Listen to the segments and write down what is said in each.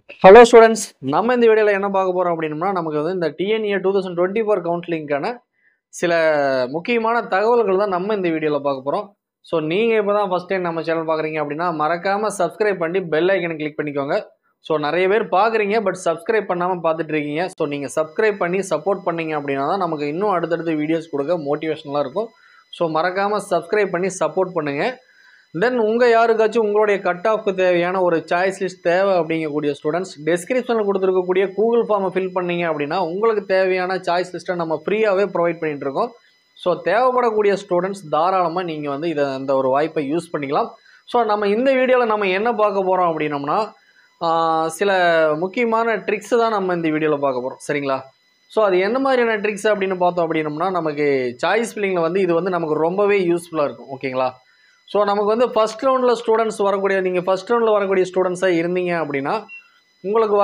Hello students, நம்ம இந்த வீடியோவில் என்ன பார்க்க போகிறோம் அப்படின்னா நமக்கு வந்து இந்த டிஎன்ஏ 2024 கவுன்சிலிங்கான சில முக்கியமான தகவல்கள் தான் நம்ம இந்த வீடியோவில் பார்க்க போகிறோம். ஸோ நீங்கள் இப்போ தான் ஃபஸ்ட் டைம் நம்ம சேனல் பார்க்குறீங்க அப்படின்னா மறக்காமல் சப்ஸ்கிரைப் பண்ணி பெல் ஐக்கனை கிளிக் பண்ணிக்கோங்க. ஸோ நிறைய பேர் பார்க்குறீங்க பட் சப்ஸ்கிரைப் பண்ணாமல் பார்த்துட்டு இருக்கீங்க. ஸோ நீங்கள் சப்ஸ்கிரைப் பண்ணி சப்போர்ட் பண்ணீங்க அப்படின்னா தான் நமக்கு இன்னும் அடுத்தடுத்த வீடியோஸ் கொடுக்க மோட்டிவேஷனலாக இருக்கும். ஸோ மறக்காமல் சப்ஸ்கிரைப் பண்ணி சப்போர்ட் பண்ணுங்கள். தென் உங்கள் யாருக்காச்சும் உங்களுடைய கட் ஆஃப்க்கு தேவையான ஒரு சாய்ஸ் லிஸ்ட் தேவை அப்படிங்கக்கூடிய ஸ்டூடெண்ட்ஸ் டிஸ்கிரிப்ஷனில் கொடுத்துருக்கக்கூடிய கூகுள் ஃபார்மை ஃபில் பண்ணீங்க அப்படின்னா உங்களுக்கு தேவையான சாய்ஸ் லிஸ்ட்டை நம்ம ஃப்ரீயாகவே ப்ரொவைட் பண்ணிகிட்டு இருக்கோம். ஸோ தேவைப்படக்கூடிய ஸ்டூடெண்ட்ஸ் தாராளமாக நீங்கள் வந்து இந்த ஒரு வாய்ப்பை யூஸ் பண்ணிக்கலாம். ஸோ நம்ம இந்த வீடியோவில் நம்ம என்ன பார்க்க போகிறோம் அப்படின்னோம்னா சில முக்கியமான ட்ரிக்ஸ் தான் நம்ம இந்த வீடியோவில் பார்க்க போகிறோம். சரிங்களா? ஸோ அது என்ன மாதிரியான ட்ரிக்ஸ் அப்படின்னு பார்த்தோம் அப்படின்னோம்னா நமக்கு சாய்ஸ் ஃபில்லிங்கில் வந்து இது வந்து நமக்கு ரொம்பவே யூஸ்ஃபுல்லாக இருக்கும். ஓகேங்களா? ஸோ நமக்கு வந்து ஃபஸ்ட் ரவுண்டில் ஸ்டூடெண்ட்ஸ் வரக்கூடிய நீங்கள் ஃபஸ்ட் ரவுண்டில் வரக்கூடிய ஸ்டூடெண்ட்ஸாக இருந்தீங்க அப்படின்னா உங்களுக்கு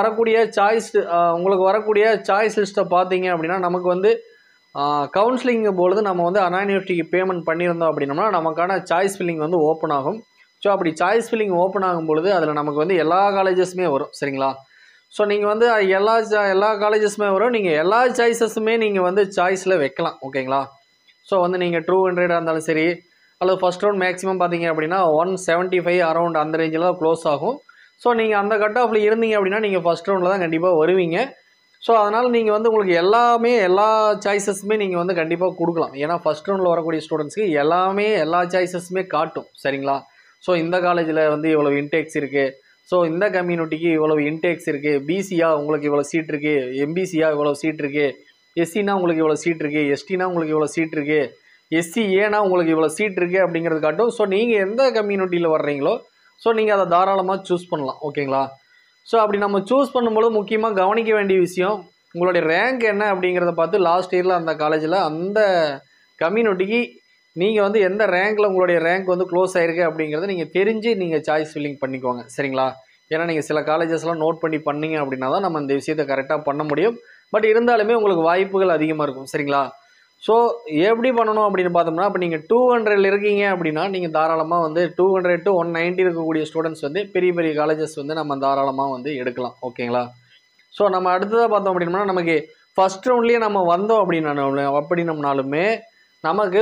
வரக்கூடிய சாய்ஸ் லிஸ்ட்டை பார்த்தீங்க அப்படின்னா நமக்கு வந்து கவுன்சிலிங்கும் பொழுது நம்ம வந்து அண்ணா யூனிவர்சிட்டிக்கு பேமெண்ட் பண்ணியிருந்தோம் அப்படின்னோம்னா நமக்கான சாய்ஸ் ஃபில்லிங் வந்து ஓப்பன் ஆகும். ஸோ அப்படி சாய்ஸ் ஃபில்லிங் ஓப்பன் ஆகும் பொழுது அதில் நமக்கு வந்து எல்லா காலேஜஸுமே வரும். சரிங்களா? ஸோ நீங்கள் வந்து எல்லா காலேஜஸுமே வரும். நீங்கள் எல்லா சாய்ஸஸுமே நீங்கள் வந்து சாய்ஸில் வைக்கலாம். ஓகேங்களா? ஸோ வந்து நீங்கள் 200 இருந்தாலும் சரி அல்லது ஃபஸ்ட் ரவுண்ட் மேக்ஸிமம் பார்த்தீங்க அப்படின்னா 175 அரௌண்ட் அந்த ரேஞ்சில் தான் க்ளோஸ் ஆகும். ஸோ நீங்கள் அந்த கட் ஆஃபில் இருந்தீங்க அப்படின்னா நீங்கள் ஃபஸ்ட் ரவுண்டில் தான் கண்டிப்பாக வருவீங்க. ஸோ அதனால் நீங்கள் வந்து உங்களுக்கு எல்லா சாய்ஸஸுமே நீங்கள் வந்து கண்டிப்பாக கொடுக்கலாம். ஏன்னா ஃபஸ்ட் ரவுண்டில் வரக்கூடிய ஸ்டூடெண்ட்ஸ்க்கு எல்லா சாய்ஸஸுமே காட்டும். சரிங்களா? ஸோ இந்த காலேஜில் வந்து இவ்வளவு இன்டேக்ஸ் இருக்குது, ஸோ இந்த கம்யூனிட்டிக்கு இவ்வளவு இன்டேக்ஸ் இருக்குது, பிசியா உங்களுக்கு இவ்வளோ சீட் இருக்குது, எம்பிசியா இவ்வளோ சீட் இருக்குது, எஸ்சினா உங்களுக்கு இவ்வளோ சீட் இருக்குது, எஸ்டினா உங்களுக்கு இவ்வளோ சீட் இருக்குது, எஸ்சி ஏன்னா உங்களுக்கு இவ்வளோ சீட் இருக்குது அப்படிங்கிறது காட்டும். ஸோ நீங்கள் எந்த கம்யூனிட்டியில் வர்றீங்களோ ஸோ நீங்கள் அதை தாராளமாக சூஸ் பண்ணலாம். ஓகேங்களா? ஸோ அப்படி நம்ம சூஸ் பண்ணும்போது முக்கியமாக கவனிக்க வேண்டிய விஷயம் உங்களுடைய ரேங்க் என்ன அப்படிங்கிறத பார்த்து லாஸ்ட் இயரில் அந்த காலேஜில் அந்த கம்யூனிட்டிக்கு நீங்கள் வந்து எந்த ரேங்கில் உங்களுடைய ரேங்க் வந்து க்ளோஸ் ஆகிருக்கு அப்படிங்கிறத நீங்கள் தெரிஞ்சு நீங்கள் சாய்ஸ் ஃபில்லிங் பண்ணிக்கோங்க. சரிங்களா? ஏன்னா நீங்கள் சில காலேஜஸ்லாம் நோட் பண்ணீங்க அப்படின்னா தான் நம்ம இந்த விஷயத்தை கரெக்டாக பண்ண முடியும். பட் இருந்தாலுமே உங்களுக்கு வாய்ப்புகள் அதிகமாக இருக்கும். சரிங்களா? ஸோ எப்படி பண்ணணும் அப்படின்னு பார்த்தோம்னா இப்போ நீங்கள் 200 இருக்கீங்க அப்படின்னா நீங்கள் தாராளமாக வந்து 200 to 190 இருக்கக்கூடிய ஸ்டூடெண்ட்ஸ் வந்து பெரிய காலேஜஸ் வந்து நம்ம தாராளமாக வந்து எடுக்கலாம். ஓகேங்களா? ஸோ நம்ம அடுத்ததாக பார்த்தோம் அப்படின்னா நமக்கு ஃபஸ்ட் ரவுண்ட்லேயே நம்ம வந்தோம் அப்படின்னம்னாலுமே நமக்கு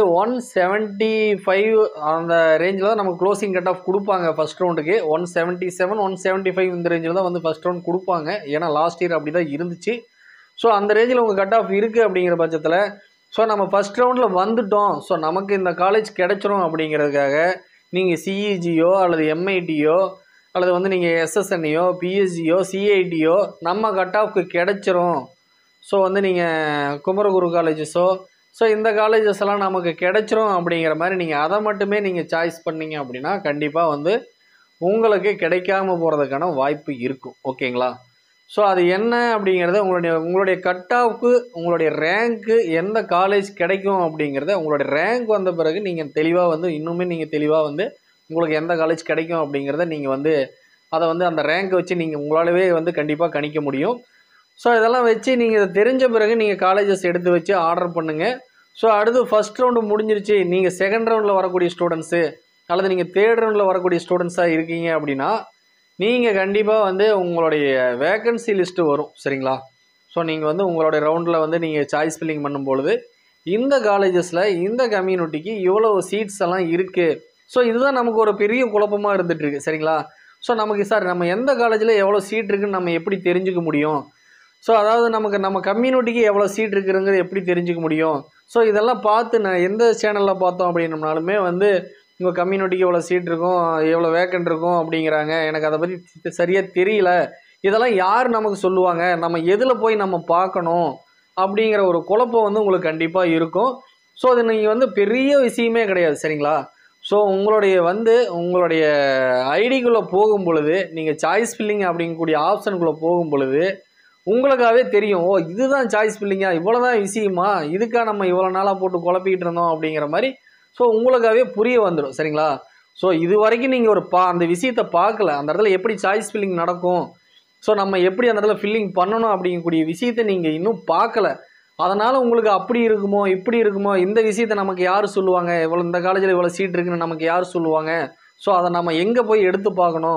175 அந்த ரேஞ்சில் தான் நமக்கு க்ளோசிங் கட் ஆஃப் கொடுப்பாங்க. ஃபஸ்ட் ரவுண்டுக்கு 177 175 இந்த ரேஞ்சில் தான் வந்து ஃபஸ்ட் ரவுண்ட் கொடுப்பாங்க. ஏன்னா லாஸ்ட் இயர் அப்படி தான் இருந்துச்சு. ஸோ அந்த ரேஞ்சில் உங்கள் கட் ஆஃப் இருக்குது அப்படிங்கிற பட்சத்தில் ஸோ நம்ம ஃபஸ்ட் ரவுண்டில் வந்துட்டோம், ஸோ நமக்கு இந்த காலேஜ் கிடைச்சிரும் அப்படிங்கிறதுக்காக நீங்கள் சிஇஜியோ அல்லது எம்ஐடியோ அல்லது வந்து நீங்கள் எஸ்எஸ்என்ஐயோ பிஎஸ்ஜியோ சிஐடியோ நம்ம கட் ஆஃப்க்கு கிடைச்சிரும், ஸோ வந்து நீங்கள் குமரகுரு காலேஜஸோ ஸோ இந்த காலேஜஸ் எல்லாம் நமக்கு கிடைச்சிரும் அப்படிங்கிற மாதிரி நீங்கள் அதை மட்டுமே நீங்கள் சாய்ஸ் பண்ணீங்க அப்படின்னா கண்டிப்பாக வந்து உங்களுக்கு கிடைக்காம போகிறதுக்கான வாய்ப்பு இருக்கும். ஓகேங்களா? ஸோ அது என்ன அப்படிங்கிறத உங்களுடைய கட் ஆஃப்க்கு உங்களுடைய ரேங்க்கு எந்த காலேஜ் கிடைக்கும் அப்படிங்கிறத உங்களுடைய ரேங்க் வந்த பிறகு நீங்கள் தெளிவாக வந்து இன்னுமே நீங்கள் தெளிவாக வந்து உங்களுக்கு எந்த காலேஜ் கிடைக்கும் அப்படிங்கிறத நீங்கள் வந்து அதை வந்து அந்த ரேங்க்கை வச்சு நீங்கள் உங்களாலவே வந்து கண்டிப்பாக கணிக்க முடியும். ஸோ இதெல்லாம் வச்சு நீங்கள் இதை தெரிஞ்ச பிறகு நீங்கள் காலேஜஸ் எடுத்து வச்சு ஆர்டர் பண்ணுங்கள். ஸோ அடுத்து ஃபஸ்ட் ரவுண்டு முடிஞ்சிருச்சு, நீங்கள் செகண்ட் ரவுண்டில் வரக்கூடிய ஸ்டூடெண்ட்ஸு அல்லது நீங்கள் தேர்ட் ரவுண்டில் வரக்கூடிய ஸ்டூடெண்ட்ஸாக இருக்கீங்க அப்படின்னா நீங்கள் கண்டிப்பாக வந்து உங்களுடைய வேக்கன்சி லிஸ்ட்டு வரும். சரிங்களா? ஸோ நீங்கள் வந்து உங்களுடைய ரவுண்டில் வந்து நீங்கள் சாய்ஸ் ஃபில்லிங் பண்ணும்பொழுது இந்த காலேஜஸில் இந்த கம்யூனிட்டிக்கு இவ்வளோ சீட்ஸ் எல்லாம் இருக்குது. ஸோ இதுதான் நமக்கு ஒரு பெரிய குழப்பமாக இருந்துகிட்ருக்கு. சரிங்களா? ஸோ நமக்கு சார் நம்ம எந்த காலேஜில் எவ்வளோ சீட் இருக்குதுன்னு நம்ம எப்படி தெரிஞ்சுக்க முடியும்? ஸோ அதாவது நம்ம கம்யூனிட்டிக்கு எவ்வளோ சீட் இருக்குதுங்கிறது எப்படி தெரிஞ்சுக்க முடியும்? ஸோ இதெல்லாம் பார்த்து நான் எந்த சேனலில் பார்த்தோம் அப்படின்னம்னாலுமே வந்து உங்கள் கம்யூனிட்டிக்கு எவ்வளோ சீட் இருக்கும், எவ்வளோ வேக்கன்ட் இருக்கும் அப்படிங்கிறாங்க. எனக்கு அதை பற்றி சரியாக தெரியல, இதெல்லாம் யார் நமக்கு சொல்லுவாங்க, நம்ம எதில் போய் நம்ம பார்க்கணும் அப்படிங்கிற ஒரு குழப்பம் வந்து உங்களுக்கு கண்டிப்பாக இருக்கும். ஸோ அது நீங்கள் வந்து பெரிய விஷயமே கிடையாது. சரிங்களா? ஸோ உங்களுடைய ஐடிக்குள்ளே போகும் பொழுது நீங்கள் சாய்ஸ் ஃபில்லிங் அப்படிங்கக்கூடிய ஆப்ஷனுக்குள்ளே போகும் பொழுது உங்களுக்காகவே தெரியும், ஓ இதுதான் சாய்ஸ் ஃபில்லிங்கா, இவ்வளோ தான் விஷயமா, இதுக்காக நம்ம இவ்வளோ நாளாக போட்டு குழப்பிக்கிட்டு இருந்தோம் அப்படிங்கிற மாதிரி ஸோ உங்களுக்காகவே புரிய வந்துடும். சரிங்களா? ஸோ இது வரைக்கும் நீங்கள் அந்த விஷயத்தை பார்க்கல, அந்த இடத்துல எப்படி சாய்ஸ் ஃபில்லிங் நடக்கும், ஸோ நம்ம எப்படி அந்த இடத்துல ஃபில்லிங் பண்ணணும் அப்படிங்கக்கூடிய விஷயத்தை நீங்கள் இன்னும் பார்க்கல. அதனால் உங்களுக்கு அப்படி இருக்குமோ இப்படி இருக்குமோ, இந்த விஷயத்தை நமக்கு யார் சொல்லுவாங்க, இந்த காலேஜில் இவ்வளோ சீட் இருக்குன்னு நமக்கு யார் சொல்லுவாங்க, ஸோ அதை நம்ம எங்கே போய் எடுத்து பார்க்கணும்,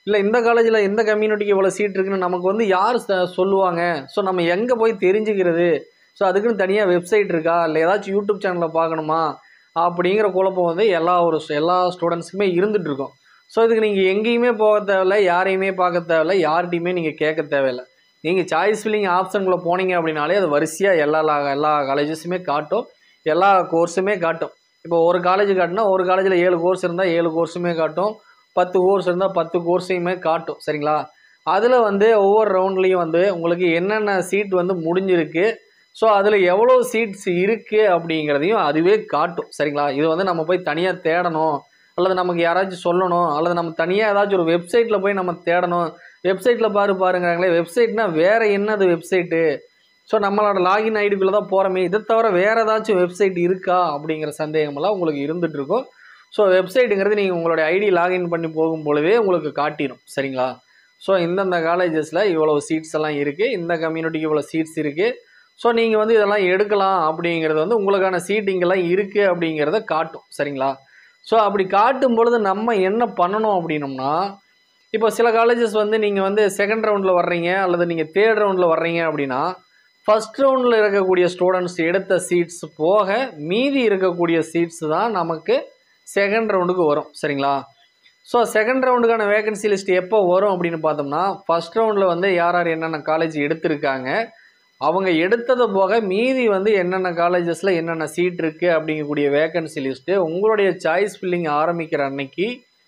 இல்லை இந்த காலேஜில் இந்த கம்யூனிட்டிக்கு இவ்வளோ சீட் இருக்குன்னு நமக்கு வந்து யார் சொல்லுவாங்க? ஸோ நம்ம எங்கே போய் தெரிஞ்சுக்கிறது? ஸோ அதுக்குன்னு தனியாக வெப்சைட் இருக்கா? இல்லை ஏதாச்சும் யூடியூப் சேனலில் பார்க்கணுமா? அப்படிங்கிற குழப்பம் வந்து எல்லா ஸ்டூடெண்ட்ஸுக்குமே இருந்துகிட்ருக்கும். ஸோ இதுக்கு நீங்கள் எங்கேயுமே போக தேவையில்லை, யாரையுமே பார்க்க தேவையில்லை, யார்கிட்டையுமே நீங்கள் கேட்க தேவையில்லை. நீங்கள் சாய்ஸ் ஃபில்லிங் ஆப்ஷனுக்குள்ளே போனீங்க அப்படின்னாலே அது வரிசையாக எல்லா காலேஜஸுமே காட்டும், எல்லா கோர்ஸுமே காட்டும். இப்போ ஒரு காலேஜ் காட்டினா ஒரு காலேஜில் 7 கோர்ஸ் இருந்தால் 7 கோர்ஸுமே காட்டும், 10 கோர்ஸ் இருந்தால் 10 கோர்ஸையுமே காட்டும். சரிங்களா? அதில் வந்து ஒவ்வொரு ரவுண்ட்லேயும் வந்து உங்களுக்கு என்னென்ன சீட் வந்து முடிஞ்சிருக்கு, ஸோ அதில் எவ்வளோ சீட்ஸ் இருக்குது அப்படிங்கிறதையும் அதுவே காட்டும். சரிங்களா? இது வந்து நம்ம போய் தனியாக தேடணும், அல்லது நமக்கு யாராச்சும் சொல்லணும், அல்லது நம்ம தனியாக ஏதாச்சும் ஒரு வெப்சைட்டில் போய் நம்ம தேடணும். வெப்சைட்டில் பாருங்கிறாங்களே, வெப்சைட்னா வேறு என்னது வெப்சைட்டு? ஸோ நம்மளோட லாகின் ஐடிக்குள்ளே தான் போகிறோமே, இதை தவிர வேறு ஏதாச்சும் வெப்சைட் இருக்கா அப்படிங்கிற சந்தேகமெல்லாம் உங்களுக்கு இருந்துகிட்ருக்கும். ஸோ வெப்சைட்டுங்கிறது நீங்கள் உங்களுடைய ஐடி லாகின் பண்ணி போகும் பொழுதே உங்களுக்கு காட்டிடும். சரிங்களா? ஸோ இந்தந்த காலேஜஸில் இவ்வளோ சீட்ஸ் எல்லாம் இருக்குது, இந்த கம்யூனிட்டிக்கு இவ்வளோ சீட்ஸ் இருக்குது, ஸோ நீங்கள் வந்து இதெல்லாம் எடுக்கலாம் அப்படிங்கிறது வந்து உங்களுக்கான சீட்டிங்கெல்லாம் இருக்குது அப்படிங்கிறத காட்டும். சரிங்களா? ஸோ அப்படி காட்டும் பொழுது நம்ம என்ன பண்ணணும் அப்படின்னோம்னா, இப்போ சில காலேஜஸ் வந்து நீங்கள் வந்து செகண்ட் ரவுண்டில் வர்றீங்க அல்லது நீங்கள் தேர்ட் ரவுண்டில் வர்றீங்க அப்படின்னா, ஃபஸ்ட் ரவுண்டில் இருக்கக்கூடிய ஸ்டூடெண்ட்ஸ் எடுத்த சீட்ஸ் போக மீதி இருக்கக்கூடிய சீட்ஸ் தான் நமக்கு செகண்ட் ரவுண்டுக்கு வரும். சரிங்களா? ஸோ செகண்ட் ரவுண்டுக்கான வேகன்சி லிஸ்ட் எப்போ வரும் அப்படின்னு பார்த்தோம்னா, ஃபஸ்ட் ரவுண்டில் வந்து யார் என்னென்ன காலேஜ் எடுத்திருக்காங்க, அவங்க எடுத்தது போக மீதி வந்து என்னென்ன காலேஜஸில் என்னென்ன சீட் இருக்குது அப்படிங்கக்கூடிய வேகன்சி லிஸ்ட்டு உங்களுடைய சாய்ஸ் ஃபில்லிங் ஆரம்பிக்கிற அன்னைக்கு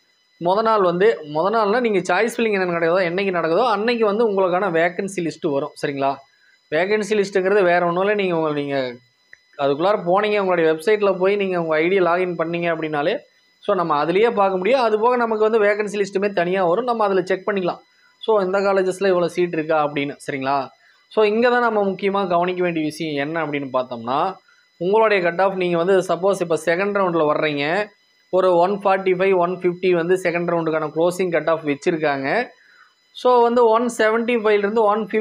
முத நாள்னால் நீங்கள் சாய்ஸ் ஃபில்லிங் என்னைக்கு நடக்குதோ அன்னைக்கு வந்து உங்களுக்கான வேகன்சி லிஸ்ட்டு வரும். சரிங்களா? வேகன்சி லிஸ்ட்டுங்கிறது வேறு ஒன்றும் இல்லை, நீங்கள் அதுக்குள்ளார போனீங்க, உங்களுடைய வெப்சைட்டில் போய் நீங்கள் உங்கள் ஐடியை லாகின் பண்ணீங்க அப்படின்னாலே ஸோ நம்ம அதுலேயே பார்க்க முடியும். அது போக நமக்கு வந்து வேகன்சி லிஸ்ட்டுமே தனியாக வரும், நம்ம அதில் செக் பண்ணிக்கலாம். ஸோ இந்த காலேஜஸில் இவ்வளோ சீட் இருக்கா அப்படின்னு. சரிங்களா? ஸோ இங்கே தான் நம்ம முக்கியமாக கவனிக்க வேண்டிய விஷயம் என்ன அப்படின்னு பார்த்தோம்னா, உங்களுடைய கட் ஆஃப் நீங்கள் வந்து சப்போஸ் இப்போ செகண்ட் ரவுண்டில் வர்றீங்க, ஒரு 145 150 வந்து செகண்ட் ரவுண்டுக்கான க்ளோசிங் கட் ஆஃப் வச்சுருக்காங்க. ஸோ வந்து 175லேருந்து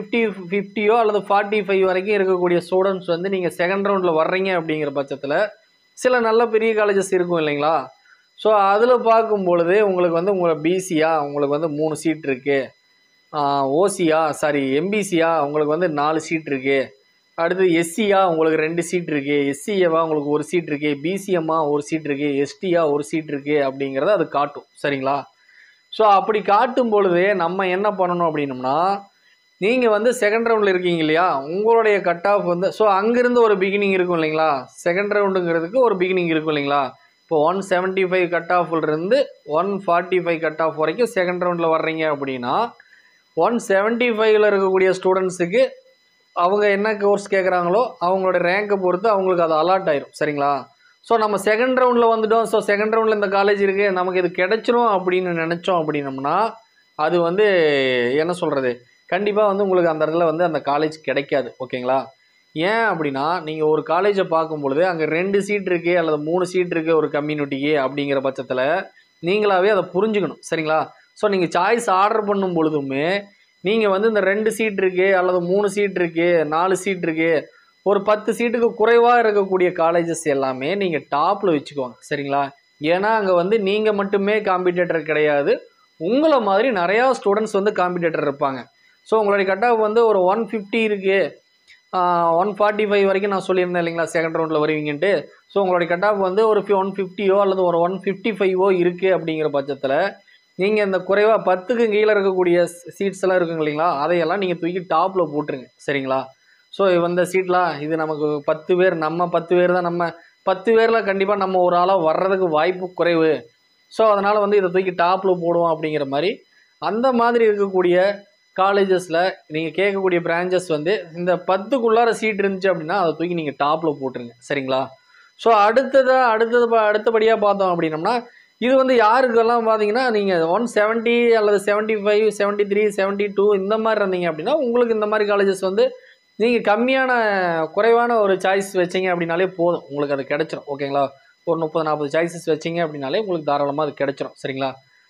150 அல்லது 45 வரைக்கும் இருக்கக்கூடிய ஸ்டூடெண்ட்ஸ் வந்து நீங்கள் செகண்ட் ரவுண்டில் வர்றீங்க அப்படிங்கிற பட்சத்தில் சில நல்ல பெரிய காலேஜஸ் இருக்கும் இல்லைங்களா? ஸோ அதில் பார்க்கும் பொழுது உங்களுக்கு வந்து பிசியா உங்களுக்கு வந்து 3 சீட் இருக்குது, எம்பிசியா உங்களுக்கு வந்து 4 சீட் இருக்குது, அடுத்து எஸ்சியா உங்களுக்கு 2 சீட் இருக்குது, எஸ்சிஏவா உங்களுக்கு 1 சீட் இருக்குது, பிசிஎம்மா 1 சீட் இருக்குது, எஸ்டியா 1 சீட் இருக்குது அப்படிங்கிறத அது காட்டும். சரிங்களா? ஸோ அப்படி காட்டும் பொழுது நம்ம என்ன பண்ணணும் அப்படின்னோம்னா, நீங்கள் வந்து செகண்ட் ரவுண்டில் இருக்கீங்க இல்லையா, உங்களுடைய கட் ஆஃப் வந்து ஸோ அங்கேருந்து ஒரு பிகினிங் இருக்கும் இல்லைங்களா, செகண்ட் ரவுண்டுங்கிறதுக்கு ஒரு பிகினிங் இருக்கும் இல்லைங்களா. இப்போ 175 கட் ஆஃப்லேருந்து 145 கட் ஆஃப் வரைக்கும் செகண்ட் ரவுண்டில் வர்றீங்க அப்படின்னா, 175ல் இருக்கக்கூடிய ஸ்டூடெண்ட்ஸுக்கு அவங்க என்ன கோர்ஸ் கேட்குறாங்களோ அவங்களோட ரேங்கை பொறுத்து அவங்களுக்கு அது அலாட் ஆயிரும். சரிங்களா? ஸோ நம்ம செகண்ட் ரவுண்டில் வந்துட்டோம், ஸோ செகண்ட் ரவுண்டில் இந்த காலேஜ் இருக்குது, நமக்கு இது கிடைச்சிரும் அப்படின்னு நினச்சோம் அப்படின்னோம்னா, அது வந்து என்ன சொல்கிறது, கண்டிப்பாக வந்து உங்களுக்கு அந்த இடத்துல வந்து அந்த காலேஜ் கிடைக்காது. ஓகேங்களா? ஏன் அப்படின்னா, நீங்கள் ஒரு காலேஜை பார்க்கும் பொழுது அங்கே 2 சீட் இருக்குது அல்லது 3 சீட் இருக்குது ஒரு கம்யூனிட்டிக்கு அப்படிங்கிற பட்சத்தில் நீங்களாவே அதை புரிஞ்சுக்கணும். சரிங்களா? ஸோ நீங்கள் சாய்ஸ் ஆர்டர் பண்ணும் பொழுதுமே நீங்கள் வந்து இந்த 2 சீட் இருக்குது அல்லது 3 சீட் இருக்குது 4 சீட் இருக்குது ஒரு 10 சீட்டுக்கு குறைவாக இருக்கக்கூடிய காலேஜஸ் எல்லாமே நீங்கள் டாப்பில் வச்சுக்குவாங்க. சரிங்களா? ஏன்னா அங்கே வந்து நீங்கள் மட்டுமே காம்படிட்டர் கிடையாது, உங்களை மாதிரி நிறையா ஸ்டூடெண்ட்ஸ் வந்து காம்படிட்டர் இருப்பாங்க. ஸோ உங்களுடைய கட் ஆஃப் வந்து ஒரு 150 இருக்குது, 145 வரைக்கும் நான் சொல்லியிருந்தேன் இல்லைங்களா செகண்ட் ரவுண்டில் வருவீங்கன்ட்டு. ஸோ உங்களுடைய கட் ஆஃப் வந்து ஒரு 150 அல்லது ஒரு 155 இருக்குது அப்படிங்கிற பட்சத்தில் நீங்கள் இந்த குறைவாக 10க்கு கீழே இருக்கக்கூடிய சீட்ஸ் எல்லாம் இருக்குங்க இல்லைங்களா, அதையெல்லாம் நீங்கள் தூக்கி டாப்பில் போட்டுருங்க. சரிங்களா? ஸோ இந்த சீட்லாம் இது நமக்கு 10 பேர், நம்ம 10 பேர் தான், நம்ம 10 பேரில் கண்டிப்பாக நம்ம ஒரு ஆளாக வர்றதுக்கு வாய்ப்பு குறைவு, ஸோ அதனால் வந்து இதை தூக்கி டாப்பில் போடுவோம் அப்படிங்கிற மாதிரி அந்த மாதிரி இருக்கக்கூடிய காலேஜஸில் நீங்கள் கேட்கக்கூடிய பிரான்ச்சஸ் வந்து இந்த 10க்குள்ளார சீட் இருந்துச்சு அப்படின்னா அதை தூக்கி நீங்கள் டாப்பில் போட்டுருங்க. சரிங்களா? ஸோ அடுத்தபடியாக பார்த்தோம் அப்படின்னம்னா, இது வந்து யாருக்கெல்லாம் பார்த்தீங்கன்னா நீங்கள் 170 அல்லது 75 73 72 இந்த மாதிரி இருந்தீங்க அப்படின்னா உங்களுக்கு இந்த மாதிரி காலேஜஸ் வந்து நீங்கள் குறைவான ஒரு சாய்ஸ் வச்சிங்க அப்படின்னாலே போதும், உங்களுக்கு அது கிடைச்சிரும். ஓகேங்களா? ஒரு 30-40 சாய்ஸஸ் வச்சிங்க அப்படின்னாலே உங்களுக்கு தாராளமாக அது கிடைச்சிரும். சரிங்களா?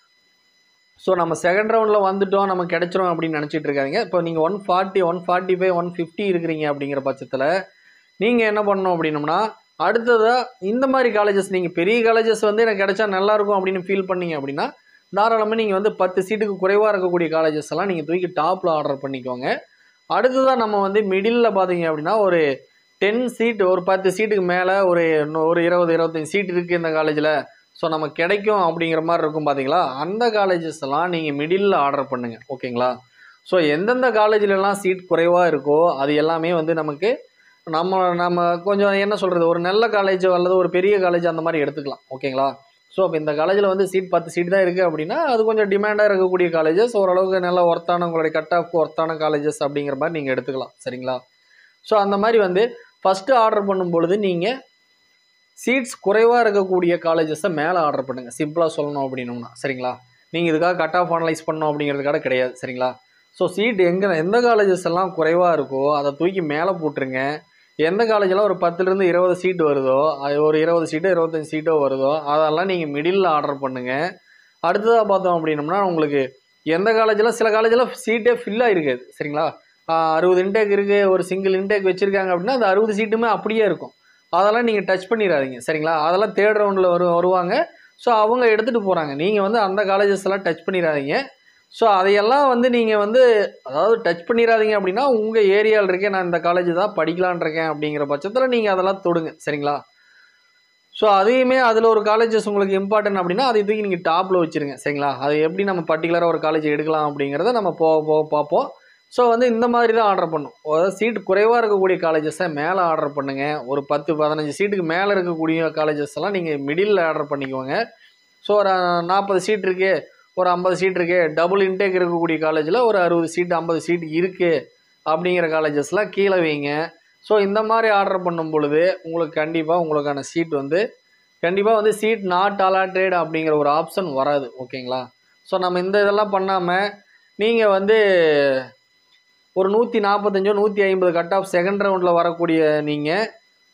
ஸோ நம்ம செகண்ட் ரவுண்டில் வந்துட்டோம், நமக்கு கிடைச்சிரும் அப்படின்னு நினச்சிட்டு இருக்காதிங்க. இப்போ நீங்கள் 140 145 150 இருக்கிறீங்க அப்படிங்கிற பட்சத்தில் நீங்கள் என்ன பண்ணணும் அப்படின்னோம்னா, அடுத்ததாக இந்த மாதிரி காலேஜஸ் நீங்கள் பெரிய காலேஜஸ் வந்து எனக்கு கிடைச்சா நல்லாயிருக்கும் அப்படின்னு ஃபீல் பண்ணீங்க அப்படின்னா தாராளமாக நீங்கள் வந்து 10 சீட்டுக்கு குறைவாக இருக்கக்கூடிய காலேஜஸ் எல்லாம் நீங்கள் தூக்கி டாப்பில் ஆர்டர் பண்ணிக்கோங்க. அடுத்ததாக நம்ம வந்து மிடில் பார்த்தீங்க அப்படின்னா ஒரு 10 சீட், ஒரு 10 சீட்டுக்கு மேலே ஒரு 20-25 சீட் இருக்குது இந்த காலேஜில், ஸோ நம்ம கிடைக்கும் அப்படிங்கிற மாதிரி இருக்கும் பார்த்தீங்களா, அந்த காலேஜஸ் எல்லாம் நீங்கள் மிடில் ஆர்டர் பண்ணுங்கள். ஓகேங்களா? ஸோ எந்தெந்த காலேஜிலலாம் சீட் குறைவாக இருக்கோ அது எல்லாமே வந்து நமக்கு நம்ம கொஞ்சம் என்ன சொல்கிறது, ஒரு நல்ல காலேஜ் அல்லது ஒரு பெரிய காலேஜ் அந்த மாதிரி எடுத்துக்கலாம். ஓகேங்களா? ஸோ அப்போ இந்த காலேஜில் வந்து சீட் 10 சீட் தான் இருக்குது அப்படின்னா அது கொஞ்சம் டிமாண்டாக இருக்கக்கூடிய காலேஜஸ், ஓரளவுக்கு நல்ல ஒர்த்தான உங்களுடைய கட் ஆஃப் ஒர்த்தான காலேஜஸ் அப்படிங்கிற மாதிரி நீங்கள் எடுத்துக்கலாம். சரிங்களா? ஸோ அந்த மாதிரி வந்து ஃபஸ்ட்டு ஆர்டர் பண்ணும் பொழுது நீங்கள் சீட்ஸ் குறைவாக இருக்கக்கூடிய காலேஜஸை மேலே ஆர்டர் பண்ணுங்கள். சிம்பிளாக சொல்லணும் அப்படின்னோம்னா. சரிங்களா? நீங்கள் இதுக்காக கட் ஆஃப் அனலைஸ் பண்ணணும் அப்படிங்கிறதுக்காக கிடையாது. சரிங்களா? ஸோ சீட் எந்த காலேஜஸ் எல்லாம் குறைவாக இருக்கோ அதை தூக்கி மேலே போட்டுருங்க. எந்த காலேஜெல்லாம் ஒரு 10லேருந்து 20 சீட் வருதோ, அது ஒரு 20 சீட்டோ 25 சீட்டோ வருதோ அதெல்லாம் நீங்கள் மிடில் ஆர்டர் பண்ணுங்கள். அடுத்ததாக பார்த்தோம் அப்படின்னோம்னா உங்களுக்கு எந்த காலேஜெல்லாம், சில காலேஜெல்லாம் சீட்டே ஃபில்லாக இருக்காது. சரிங்களா? 60 இன்டேக் இருக்குது, ஒரு சிங்கிள் இன்டேக் வச்சுருக்காங்க அப்படின்னா அந்த 60 சீட்டுமே அப்படியே இருக்கும். அதெல்லாம் நீங்கள் டச் பண்ணிடாதீங்க. சரிங்களா? அதெல்லாம் தேர்ட் ரவுண்டில் வருவாங்க. ஸோ அவங்க எடுத்துகிட்டு போகிறாங்க. நீங்கள் வந்து அந்த காலேஜஸ் எல்லாம் டச் பண்ணிடாதீங்க. ஸோ அதையெல்லாம் வந்து நீங்கள் வந்து அதாவது டச் பண்ணிடாதீங்க அப்படின்னா உங்கள் ஏரியாவில் இருக்கேன் நான் இந்த காலேஜ் தான் படிக்கலான் இருக்கேன் அப்படிங்கிற பட்சத்தில் நீங்கள் அதெல்லாம் தொடுங்க. சரிங்களா? ஸோ அதையுமே அதில் ஒரு காலேஜஸ் உங்களுக்கு இம்பார்ட்டன்ட் அப்படின்னா அதை தூக்கி நீங்கள் டாப்பில் வச்சுருங்க. சரிங்களா? அது எப்படி நம்ம பர்டிகுலராக ஒரு காலேஜ் எடுக்கலாம் அப்படிங்கிறத நம்ம போக போக பார்ப்போம். ஸோ வந்து இந்த மாதிரி தான் ஆர்டர் பண்ணும். அதாவது சீட் குறைவாக இருக்கக்கூடிய காலேஜஸை மேலே ஆர்டர் பண்ணுங்கள். ஒரு 10-15 சீட்டுக்கு மேலே இருக்கக்கூடிய காலேஜஸ் எல்லாம் நீங்கள் மிடில் ஆர்டர் பண்ணிக்கோங்க. ஸோ ஒரு 40 சீட் இருக்குது, ஒரு 50 சீட் இருக்குது, டபுள் இன்டேக் இருக்கக்கூடிய காலேஜில் ஒரு 60 சீட் 50 சீட் இருக்குது அப்படிங்கிற காலேஜஸ்லாம் கீழே வைங்க. ஸோ இந்த மாதிரி ஆர்டர் பண்ணும் பொழுது உங்களுக்கு கண்டிப்பாக உங்களுக்கான சீட் வந்து கண்டிப்பாக வந்து சீட் நாட் அலாட்டட் அப்படிங்கிற ஒரு ஆப்ஷன் வராது. ஓகேங்களா? ஸோ நம்ம இந்த இதெல்லாம் பண்ணாமல் நீங்கள் வந்து ஒரு 145 150 கட் ஆஃப் செகண்ட் ரவுண்டில் வரக்கூடிய நீங்கள்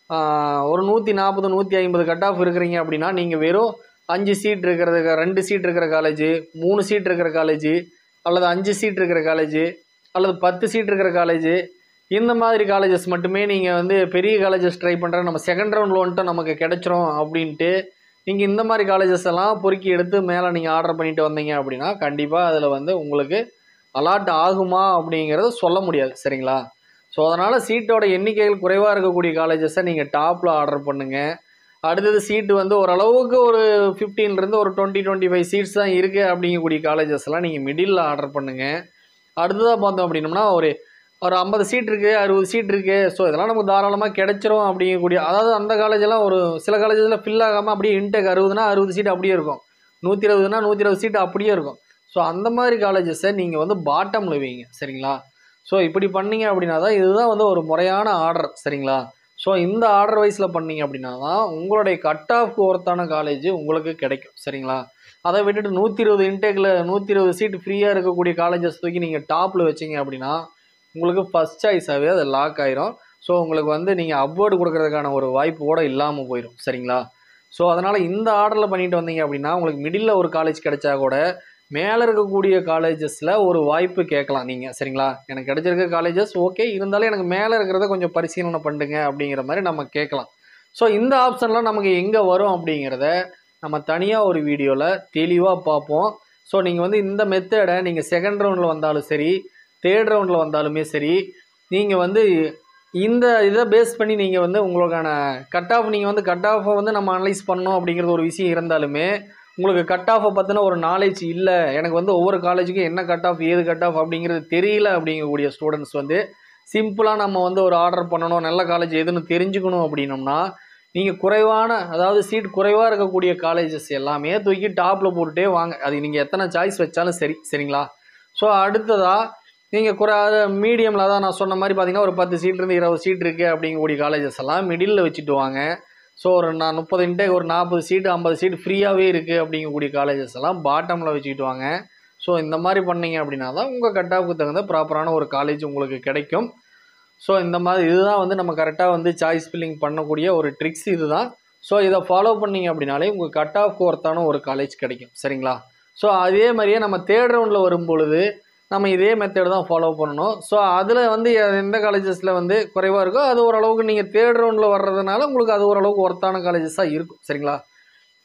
ஒரு 140 150 கட் ஆஃப் இருக்கிறீங்க அப்படின்னா நீங்கள் வெறும் 5 சீட் இருக்கிறது, 2 சீட் இருக்கிற காலேஜ், 3 சீட் இருக்கிற காலேஜ், அல்லது 5 சீட் இருக்கிற காலேஜ், அல்லது 10 சீட் இருக்கிற காலேஜ், இந்த மாதிரி காலேஜஸ் மட்டுமே நீங்கள் வந்து பெரிய காலேஜஸ் ட்ரை பண்ணுற நம்ம செகண்ட் ரவுண்டில் வந்துட்டு நமக்கு கிடைச்சிரும் அப்படின்ட்டு நீங்கள் இந்த மாதிரி காலேஜஸ் எல்லாம் பொறுக்கி எடுத்து மேலே நீங்கள் ஆர்டர் பண்ணிட்டு வந்தீங்க அப்படின்னா கண்டிப்பாக அதில் வந்து உங்களுக்கு அலாட் ஆகுமா அப்படிங்கிறத சொல்ல முடியாது. சரிங்களா? ஸோ அதனால் சீட்டோட எண்ணிக்கைகள் குறைவாக இருக்கக்கூடிய காலேஜஸை நீங்கள் டாப்பில் ஆர்டர் பண்ணுங்கள். அடுத்தது சீட்டு வந்து ஓரளவுக்கு ஒரு 15லேருந்து ஒரு 20-25 சீட்ஸ் தான் இருக்குது அப்படிங்கக்கூடிய காலேஜஸ் எல்லாம் நீங்கள் மிடில் ஆர்டர் பண்ணுங்கள். அடுத்ததாக பார்த்தோம் அப்படின்னோம்னா ஒரு 50 சீட் இருக்குது, 60 சீட் இருக்குது, ஸோ இதெல்லாம் நமக்கு தாராளமாக கிடைச்சிரும் அப்படிங்கக்கூடிய, அதாவது அந்த காலேஜெல்லாம் ஒரு சில காலேஜில் ஃபில் ஆகாமல் அப்படியே இன்டேக் 60னா 60 சீட் அப்படியே இருக்கும், 120னா 120 சீட் அப்படியே இருக்கும். ஸோ அந்த மாதிரி காலேஜஸை நீங்கள் வந்து பாட்டமில் வைங்க. சரிங்களா? ஸோ இப்படி பண்ணீங்க அப்படின்னா தான் இதுதான் வந்து ஒரு முறையான ஆர்டர். சரிங்களா? ஸோ இந்த ஆர்டர் வைஸில் பண்ணீங்க அப்படின்னா தான் உங்களுடைய கட் ஆஃப் ஒர்த்தான காலேஜ் உங்களுக்கு கிடைக்கும். சரிங்களா? அதை விட்டுட்டு 120 இன்டேக்கில் 120 சீட் ஃப்ரீயாக இருக்கக்கூடிய காலேஜஸ் தூக்கி நீங்கள் டாப்பில் வச்சிங்க அப்படின்னா உங்களுக்கு ஃபஸ்ட் சாய்ஸாகவே அது லாக் ஆயிரும். ஸோ உங்களுக்கு வந்து நீங்கள் அப்வேர்டு கொடுக்கறதுக்கான ஒரு வாய்ப்பு கூட இல்லாமல் போயிடும். சரிங்களா? ஸோ அதனால் இந்த ஆர்டரில் பண்ணிட்டு வந்தீங்க அப்படின்னா உங்களுக்கு மிடில் ஒரு காலேஜ் கிடைச்சா கூட மேலே இருக்கக்கூடிய காலேஜஸில் ஒரு வாய்ப்பு கேட்கலாம் நீங்கள். சரிங்களா? எனக்கு கிடைச்சிருக்க காலேஜஸ் ஓகே, இருந்தாலும் எனக்கு மேலே இருக்கிறத கொஞ்சம் பரிசீலனை பண்ணுங்க அப்படிங்கிற மாதிரி நம்ம கேட்கலாம். ஸோ இந்த ஆப்ஷன்லாம் நமக்கு எங்கே வரும் அப்படிங்கிறத நம்ம தனியாக ஒரு வீடியோவில் தெளிவாக பார்ப்போம். ஸோ நீங்கள் வந்து இந்த மெத்தடை நீங்கள் செகண்ட் ரவுண்டில் வந்தாலும் சரி, தேர்ட் ரவுண்டில் வந்தாலுமே சரி, நீங்கள் வந்து இந்த இதை பேஸ் பண்ணி நீங்கள் வந்து உங்களுக்கான கட் ஆஃப் நீங்கள் வந்து கட் ஆஃபை வந்து நம்ம அனலைஸ் பண்ணோம் அப்படிங்கிறது ஒரு விஷயம் இருந்தாலுமே உங்களுக்கு கட் ஆஃபை பற்றின ஒரு நாலேஜ் இல்லை, எனக்கு வந்து ஒவ்வொரு காலேஜுக்கும் என்ன கட் ஆஃப் ஏது கட் ஆஃப் அப்படிங்கிறது தெரியல அப்படிங்கக்கூடிய ஸ்டூடெண்ட்ஸ் வந்து சிம்பிளாக நம்ம வந்து ஒரு ஆர்டர் பண்ணணும், நல்ல காலேஜ் எதுன்னு தெரிஞ்சுக்கணும் அப்படின்னோம்னா நீங்கள் குறைவான, அதாவது சீட் குறைவாக இருக்கக்கூடிய காலேஜஸ் எல்லாமே தூக்கி டாப்பில் போட்டுகிட்டே வாங்க. அது நீங்கள் எத்தனை சாய்ஸ் வச்சாலும் சரி. சரிங்களா? ஸோ அடுத்ததாக நீங்கள் மீடியமில் தான் நான் சொன்ன மாதிரி பார்த்தீங்கன்னா ஒரு 10 சீட்லேருந்து 20 சீட் இருக்குது அப்படிங்கக்கூடிய காலேஜஸ் எல்லாம் மிடில் வச்சுட்டு வாங்க. ஸோ ஒரு 30 இன்டேக் ஒரு 40 சீட்டு 50 சீட் ஃப்ரீயாகவே இருக்குது அப்படிங்கக்கூடிய காலேஜஸ் எல்லாம் பாட்டமில் வச்சுக்கிட்டு வாங்க. ஸோ இந்த மாதிரி பண்ணிங்க அப்படின்னா தான் உங்கள் கட் ஆஃப்க்கு தகுந்த ப்ராப்பரான ஒரு காலேஜ் உங்களுக்கு கிடைக்கும். ஸோ இந்த மாதிரி இதுதான் வந்து நம்ம கரெக்டாக வந்து சாய்ஸ் ஃபில்லிங் பண்ணக்கூடிய ஒரு ட்ரிக்ஸ் இதுதான். ஸோ இதை ஃபாலோ பண்ணிங்க அப்படின்னாலே உங்கள் கட் ஆஃப்க்கு ஒர்த்தான ஒரு காலேஜ் கிடைக்கும். சரிங்களா? ஸோ அதே மாதிரியே நம்ம தேர்ட் ரவுண்டில் வரும்பொழுது நம்ம இதே மெத்தட் தான் ஃபாலோ பண்ணணும். ஸோ அதில் வந்து எந்த காலேஜஸில் வந்து குறைவாக இருக்கோ அது ஓரளவுக்கு நீங்கள் தேர்ட் ரவுண்டில் வர்றதுனால உங்களுக்கு அது ஓரளவுக்கு ஒர்த்தான காலேஜஸாக இருக்கும். சரிங்களா?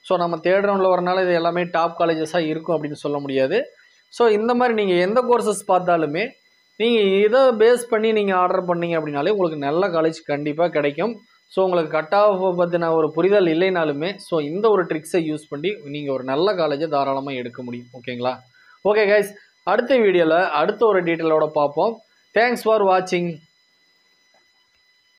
ஸோ நம்ம தேர்ட் ரவுண்டில் வரனால இது எல்லாமே டாப் காலேஜஸாக இருக்கும் அப்படின்னு சொல்ல முடியாது. ஸோ இந்த மாதிரி நீங்கள் எந்த கோர்சஸ் பார்த்தாலுமே நீங்கள் இதை பேஸ் பண்ணி நீங்கள் ஆர்டர் பண்ணீங்க அப்படின்னாலே உங்களுக்கு நல்ல காலேஜ் கண்டிப்பாக கிடைக்கும். ஸோ உங்களுக்கு கட் ஆஃப் பற்றின ஒரு புரிதல் இல்லைனாலுமே ஸோ இந்த ஒரு ட்ரிக்ஸை யூஸ் பண்ணி நீங்கள் ஒரு நல்ல காலேஜை தாராளமாக எடுக்க முடியும். ஓகேங்களா? ஓகே கைஸ், அடுத்த வீடியோவில் அடுத்த ஒரு டீட்டெயிலோட பார்ப்போம். தேங்க்ஸ் ஃபார் வாட்சிங்.